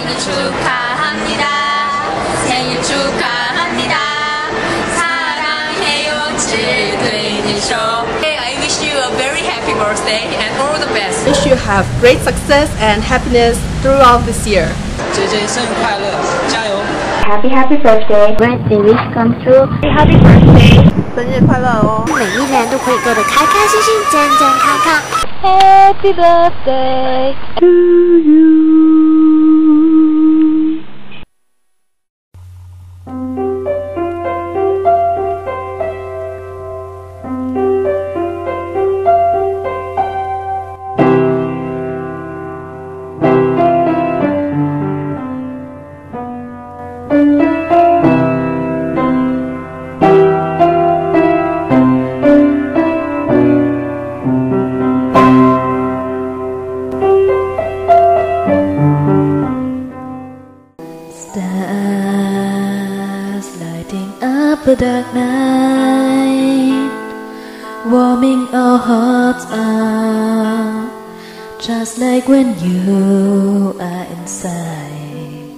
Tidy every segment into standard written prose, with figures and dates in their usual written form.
축하합니다. 생일 축하합니다. 사랑해요, GREENNY show. I wish you a very happy birthday and all the best. Wish you have great success and happiness throughout this year. JJ 生日快乐，加油 Happy birthday. Great wish come true. Happy birthday. 生日快乐哦！ 每一年都可以过得开开心心、健健康康。 Happy birthday to you. Stars lighting up a dark night, warming our hearts up, just like when you are inside.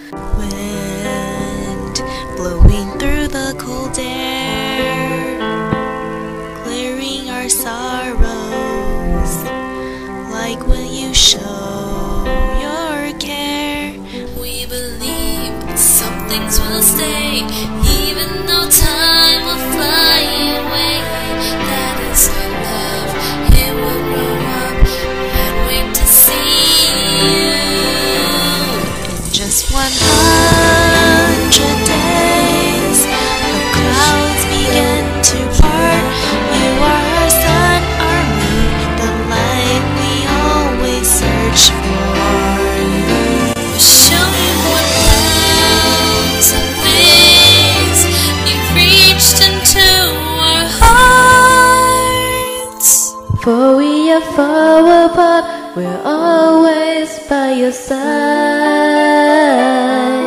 Wind blowing through the cold air, clearing our sorrows, like when you show your care. We believe some things will stay, even though time will fly away. That is love, it will grow up and wait to see you. In just 100 days, the clouds begin to part. You are our sun, our moon, the light we always search for. We'll show you 1,000 ways you've reached into our hearts. For we are far apart, we're always by your side.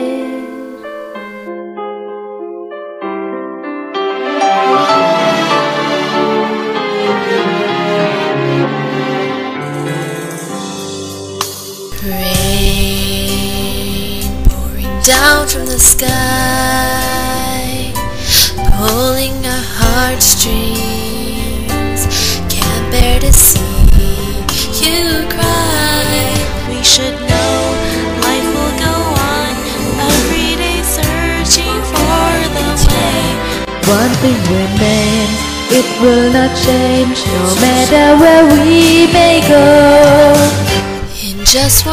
Rain pouring down from the sky, pulling our heartstrings. Can't bear to see you cry. We should know life will go on, every day searching for the way. One thing remains, it will not change, no matter where we may go. In just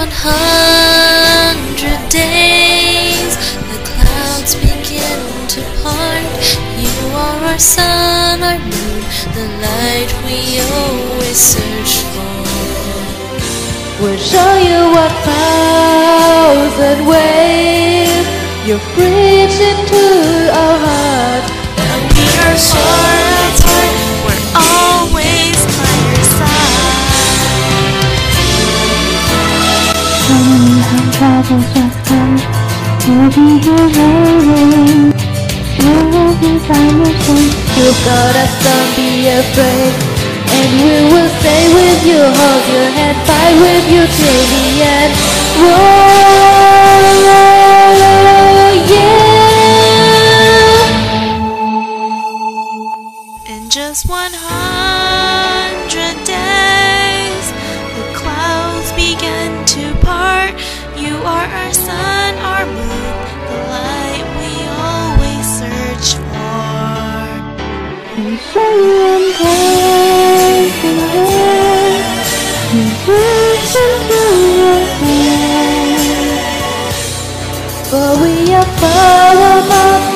100 days, the clouds begin to part. You are our sun, our moon, the light we always search for. We'll show you 1,000 ways you've reached into our heart. And we are far apart, we're always by your side. When some troubles just come, we'll be here waiting. You will be by your side. You got us, don't be afraid, and we will stay with you, hold your hand, fight with you till the end. Whoa, yeah. In just 100 days, the clouds begin to part. You are our sun, our moon, the light we always search for. And so I'm taking away, you reach into your hand. For we are far apart,